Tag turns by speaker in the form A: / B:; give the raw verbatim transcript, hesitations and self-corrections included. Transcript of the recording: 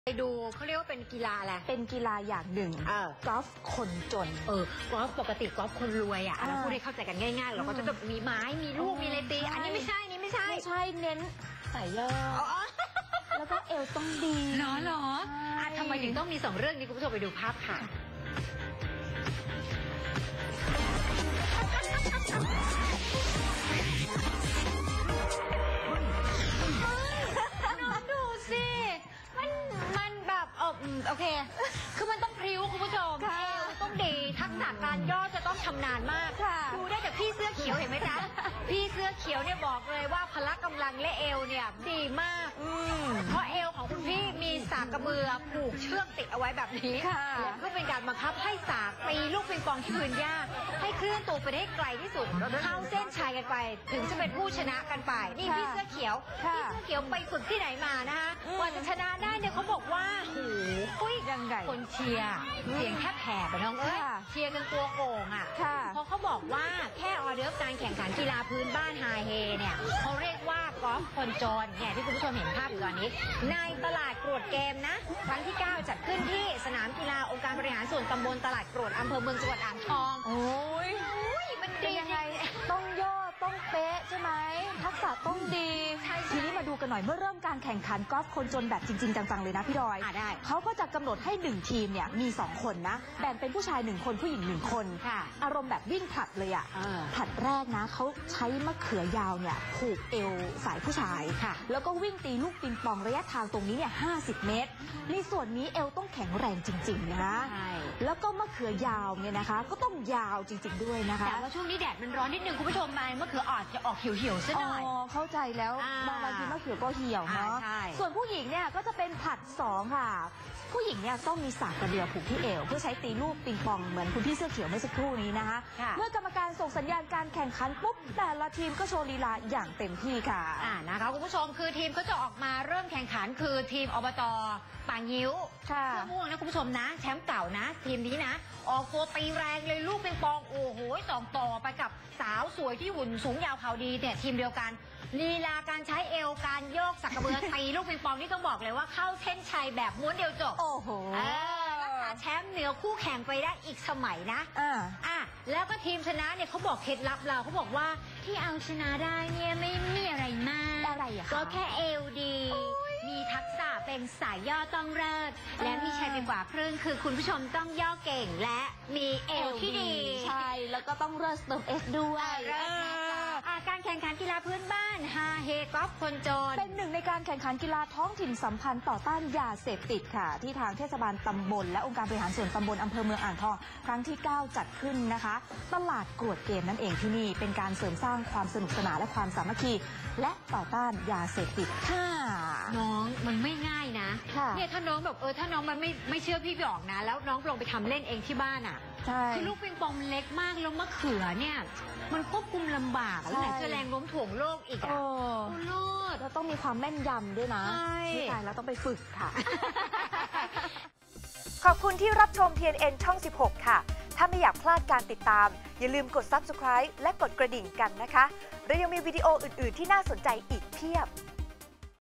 A: ไปดูเขาเรียกว่าเป็นกีฬาอะไร
B: เป็นกีฬาอย่างหนึ่งกอล์ฟคนจน
A: เออกอล์ฟปกติกอล์ฟคนรวยอ่ะเราพูดให้เข้าใจกันง่ายๆเราก็จะมีไม้มีลูกมีอะไรตีอันนี้ไม่ใช่นี่ไม่ใช่
B: ไม่ใช่เน้นใส่ย่อแล้วก็เอวต้องดี
A: เหรอเหรอทำไมถึงต้องมีสองเรื่องนี้คุณผู้ชมไปดูภาพค่ะน้องดูสิมันมันแบบเออโอเคคือมันต้องพริ้วคุณผู้ชมเอวต้องดีทักษะการย่อจะต้องชำนาญมากดูได้จากพี่เสื้อเขียวเห็นไหมจ๊ะพี่เสื้อเขียวเนี่ยบอกเลยว่าพละกำลังและเอวเนี่ยดีมากเพราะเอวของคุณพี่มีสากกระเบือผูกเชือกติดเอาไว้แบบนี้และเพื่อเป็นการบังคับให้สากตีลูกปิงปองที่พื้นหญ้าให้เคลื่อนตัวไปได้ไกลที่สุดเข้าเส้นชัยกันไปถึงจะเป็นผู้ชนะกันไปนี่พี่เสื้อเขียวพี่เสื้อเขียวไปฝึกที่ไหนมานะคะกว่าจะชนะได้เนี่ยเขาบอกว่าโอ้โหยังไงคนเชียร์เสียงแทบแผ่ไปน้องเอ้ยเชียร์กันตัวโก่งอ่ะเพราะเขาบอกว่าแค่ออเดิร์ฟการแข่งขันกีฬาพื้นบ้านฮาเฮเนี่ยเขาเรียกว่ากอล์ฟคนจนเนี่ยที่คุณผู้ชมเห็นภาพอยู่ตอนนี้ในตลาดกรวดเกมนะครั้งที่เก้าจัดขึ้นที่สนามกีฬาองค์การบริหารส่วนตำบลตลาดกรวดอำเภอเมืองจังหวัดอ่างทอง
B: โอ้ย
A: มันดียังไง
B: ต้องย่อต้องเป๊ะใช่ไหมทักษะต้องดีทีนี้มาดูกันหน่อยเมื่อเริ่มการแข่งขันกอล์ฟคนจนแบบจริงๆจังๆเลยนะพี่ดอยเขาก็จะกำหนดให้หนึ่งทีมเนี่ยมีสองคนนะแบ่งเป็นผู้ชายหนึ่งคนผู้หญิงหนึ่งคนอารมณ์แบบวิ่งผลัดเลยอ่ะผลัดแรกนะเขาใช้มะเขือยาวเนี่ยผูกเอวสายผู้ชายแล้วก็วิ่งตีลูกปิงปองระยะทางตรงนี้เนี่ยห้าสิบเมตรในส่วนนี้เอวต้องแข็งแรงจริงๆนะแล้วก็มะเขือยาวเนี่ยนะคะก็ต้องยาวจริงๆด้วยนะคะ
A: แต่ว่าช่วงนี้แดดมันร้อนนิดนึงคุณผู้ชมมามะเขืออ่อนจะออกเหี่ยวๆซะหน่อย
B: อ๋อเข้าใจแล้วบางวันทีมะเขือก็เหี่ยวเนาะส่วนผู้หญิงเนี่ยก็จะเป็นผัดสองค่ะผู้หญิงเนี่ยต้องมีสากกระเบือผูกที่เอวเพื่อใช้ตีลูกปิงปองเหมือนคุณพี่เสื้อเขียวเมื่อสักครู่นี้นะคะเมื่อกรรมการส่งสัญญาณการแข่งขันปุ๊บแต่ละทีมก็โชว์ลีลาอย่างเต็มที่ค่ะ
A: อ่านะคะคุณผู้ชมคือทีมก็จะออกมาเริ่มแข่งขันคือทีมอบต.ป่างิ้วเสื้อม่วงนะคุณผู้ชมนะแชมป์เก่านะทีมนี้นะออกตัวตีแรงเลยลูกปิงปองโอ้โหสองต่อไปกับสาวสวยที่หุ่นสูงยาวเข่าดีเนี่ยทีมเดียวกันลีลาการใช้เอวการโยกสักกระเบือตีลูกปิงปองนี่ต้องบอกเลยว่าเข้าเส้นชัยแบบม้วนเดียวจบ
B: โอ้โห
A: รักษาแชมป์เหนือคู่แข่งไปได้อีกสมัยนะอ่าแล้วก็ทีมชนะเนี่ยเขาบอกเคล็ดลับเราเขาบอกว่าที่เอาชนะได้เนี่ยไม่มีอะไรมาก
B: อะไรอะ
A: ก็แค่เอวดีมีทักษะเป็นสายย่อต้องเลิศและมีชัยเป็นกว่าครึ่งคือคุณผู้ชมต้องย่อเก่งและมีเอวที่ดี
B: ใช่แล้วก็ต้องเลิศเติมเอสด้วย
A: การแข่งขันกีฬาพื้นบ้านฮาเฮกอล์ฟคนจน
B: เป็นหนึ่งในการแข่งขันกีฬาท้องถิ่นสัมพันธ์ต่อต้านยาเสพติดค่ะที่ทางเทศบาลตำบลและองค์การบริหารส่วนตำบลอำเภอเมืองอ่างทองครั้งที่เก้าจัดขึ้นนะคะตลาดกรวดเกมนั่นเองที่นี่เป็นการเสริมสร้างความสนุกสนานและความสามัคคีและต่อต้านยาเสพติดค่ะ
A: น้องมันไม่ง่ายนะเนี่ยถ้าน้องแบบเออถ้าน้องมันไม่ไม่เชื่อพี่บอกนะแล้วน้องลองไปทำเล่นเองที่บ้านอ่ะคือลูกปิงปองเล็กมากแล้วมะเขือเนี่ยมันควบคุมลำบากแล้วไหนจะแรงโน้มถ่วงโลกอีกอ่ะโอ้โลด
B: แล้วต้องมีความแม่นยำด้วยนะใช่แล้วต้องไปฝึกค่ะ
C: ขอบคุณที่รับชม ที เอ็น เอ็น ช่อง สิบหก ค่ะถ้าไม่อยากพลาดการติดตามอย่าลืมกด ซับสไครบ์ และกดกระดิ่งกันนะคะเรายังมีวิดีโออื่นๆที่น่าสนใจอีกเพียบ